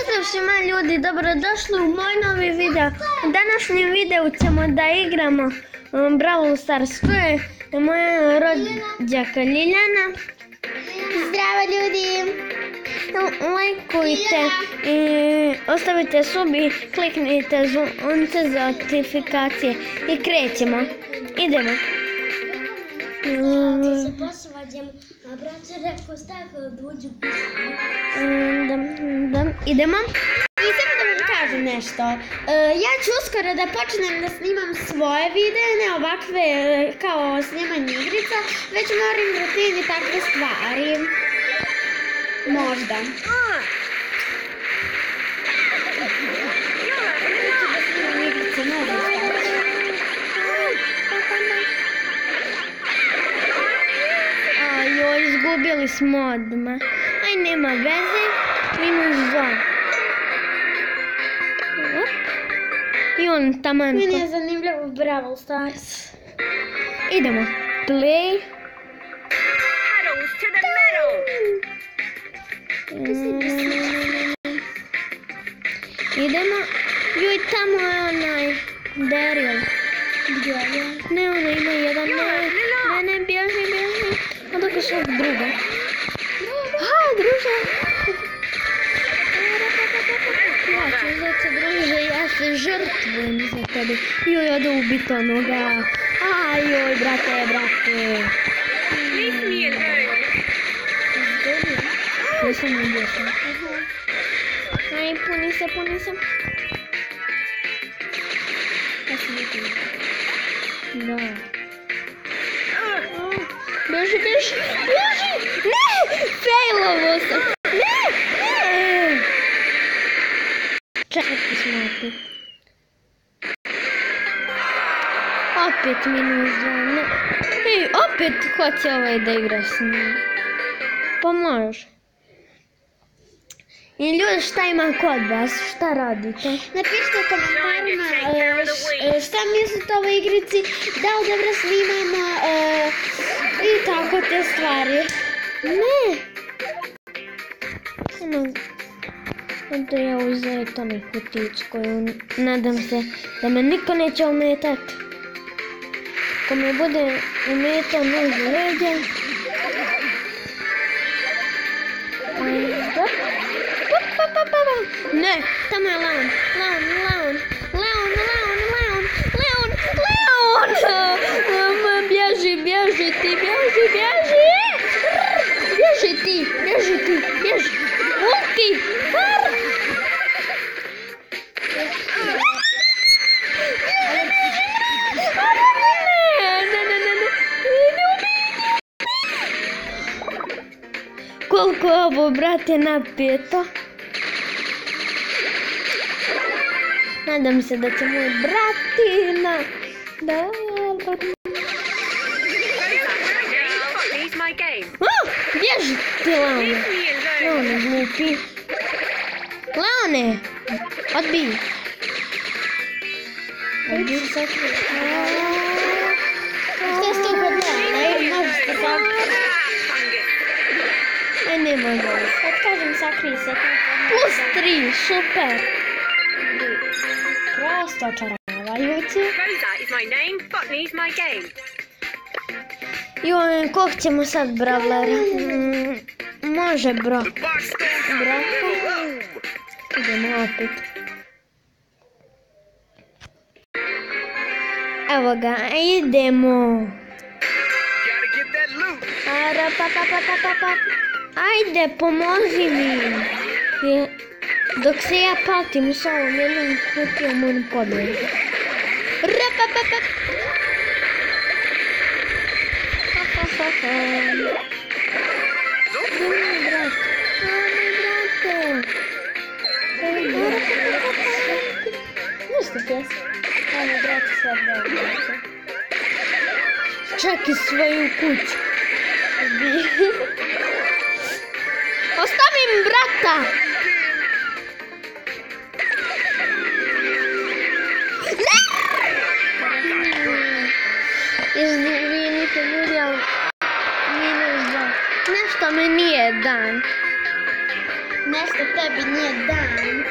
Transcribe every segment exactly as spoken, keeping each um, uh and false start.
Pozdrav svima ljudi, dobrodošli u moj novi video. U današnjem videu ćemo da igramo um, Brawl Stars. Tu je moja rođaka Ljiljana. Zdravo ljudi! Lajkujte i ostavite sub i kliknite zvonce za notifikacije i krećemo. Idemo. Ti se posvađamo, a brat se rekao stavio da uđu Idemo. I samo da vam kažem nešto. Ja ću uskoro da počnem da snimam svoje videe, ne ovakve kao snimanje igrica, već moram rutini takve stvari. Možda. Ajoj, izgubili smo odmah. Aj, nema veze. Minus dva. I on taman. Meni je zanimljivo Brawl Stars. Idemo. Play. Idemo. Joj, tamo je onaj Daryl. Gdje je? Ne, ona ima jedan. Ne, ne, ne, bježi, bježi. A dok je svog druga. A, druže. Ja ću za te, druže, ja se žrtvujem za tebe. Joj, ode ubit onoga. Ajoj, brate, brate. Nisam mi bješa. Aj, puni se, puni se. Ja sam vidim. Da. Bježi, bježi, bježi! Ne! Failovo sam! Ne! Ne! Čekajte smo opet. Opet minus dva, ne. Hej, opet hoće ovaj da igra s njim. Pa možeš. I ljudi, šta ima kod vas? Šta radite? Napišite u komentarima šta mislite o ovoj igrici, da li dobro snimamo i tako te stvari. Ne! Samo da ja uzeti onaj kutić koju nadam se da me niko neće ometat. Ko me bude umetao nožu leđa. Ne, tamo je Leon, Leon, Leon, Leon, Leon, Leon, Leon, Leon, bježi, bježi ti, bježi, bježi, bježi ti, bježi ti, bježi, ulti, koliko je ovo, brate, napeto. Nadam se da će moj bratina da... Bježi ti, Leone. Leone, glupi. Leone, odbij. Odbij se. Šta ste kod mene? Ej, možete sam. Aj, nema gledati. Kad kažem sakri se. Plus tri, super. Prosto očaravajući. Joj, kog ćemo sad, bravlera? Mm, može Brok. Broka. Idemo opet. Evo ga, idemo. Ara, pa, pa, pa, pa, pa, pa. Ajde, pomozi mi. Je, dok se ja patim s ovom jednom kutijom moram podležiti. Ra, pa, pa, pa. Ha, ha, ha, ha. Gdje mi je brat? A, moj brate. Evo, brate, brate. Ništa pjes. A, moj brate sve brate. Čak i svoju kuću. Ostavim brata! Ne! Izvinite ljudi, ali minus dva. Nešto mi nije dan. Nešto tebi nije dan.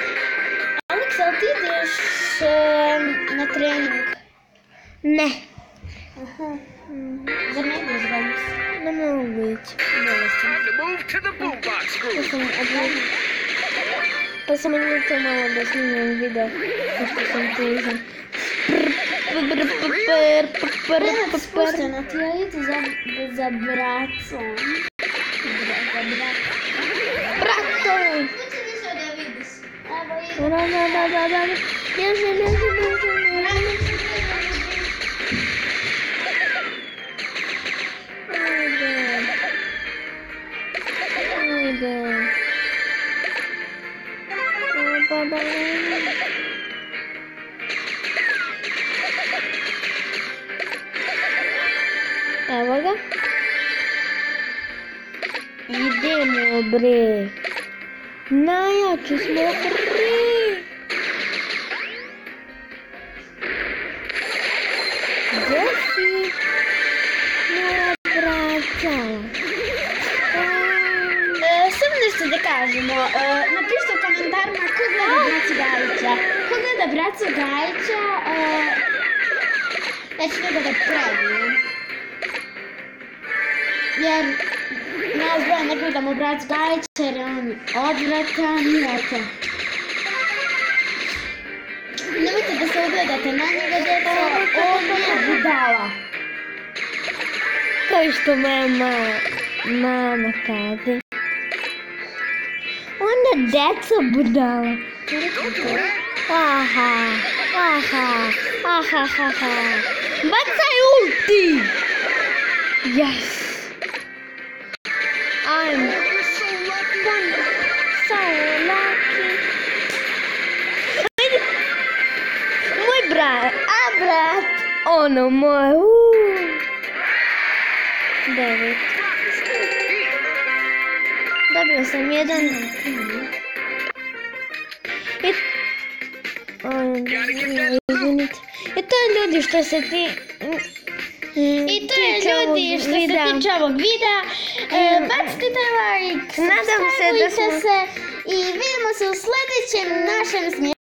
Ne. Aha. Zar ne ideš danas? Ne mogu ići. Time to move to the boombox Pa group. sam odlučila. Pa sam odlučila malo da snimam video. Pošto sam tužan. Nema spuštena ti, ja idu za, za bracom. Za, za bracom. Brato! Evo idu. Da, da, da, da, da. Bježi, bježi, bježi. Ajde. Ajde. Ba, ba, ba. Evo ga. Idemo bre. Najjači smo bre. Gdje si? Moja braća. E, samo nešto da kažemo. E, napišite u komentarima ko gleda bracu Gajića. Ko gleda bracu Gajića, e, ja ću njega da prebijem. Jer nas dvoje ne gledamo bracu Gajića jer je on odvratan i eto. Nemojte da se ugledate na njega, djeco, on je budala. Kao što moja ma, mama kaže. Onda deca budala. Don't do that. Aha, aha, aha, aha, aha. Bacaj ulti! Yes! I'm You're so lucky. one, so lucky. Ajde. Moj brat, a brat, ono moj, uuu. Devet. Dobio sam jedan. I... O, izvinite. I to je ljudi što se ti... I to je ljudi što se tiče ovog videa. E, bacite like, Nadam se da smo- subscribeujte se i vidimo se u sljedećem našem snimku.